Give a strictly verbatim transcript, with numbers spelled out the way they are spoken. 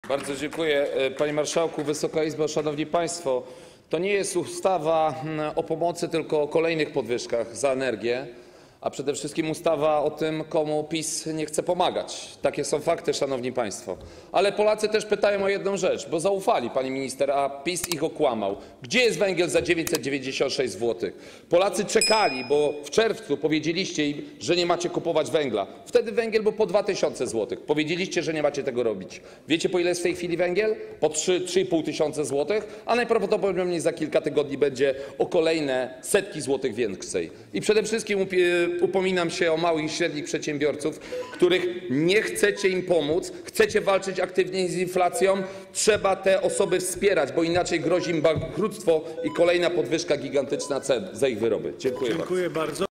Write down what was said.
Bardzo dziękuję. Panie Marszałku, Wysoka Izbo, Szanowni Państwo. To nie jest ustawa o pomocy, tylko o kolejnych podwyżkach za energię, a przede wszystkim ustawa o tym, komu PiS nie chce pomagać. Takie są fakty, Szanowni Państwo. Ale Polacy też pytają o jedną rzecz, bo zaufali pani minister, a PiS ich okłamał. Gdzie jest węgiel za dziewięćset dziewięćdziesiąt sześć złotych? Polacy czekali, bo w czerwcu powiedzieliście im, że nie macie kupować węgla. Wtedy węgiel był po dwa tysiące złotych. Powiedzieliście, że nie macie tego robić. Wiecie, po ile jest w tej chwili węgiel? Po trzy i pół tysiąca złotych, a najprawdopodobniej za kilka tygodni będzie o kolejne setki złotych więcej. I przede wszystkim upominam się o małych i średnich przedsiębiorców, których nie chcecie im pomóc, chcecie walczyć aktywnie z inflacją. Trzeba te osoby wspierać, bo inaczej grozi im bankructwo i kolejna podwyżka gigantyczna cen za ich wyroby. Dziękuję, Dziękuję bardzo. bardzo.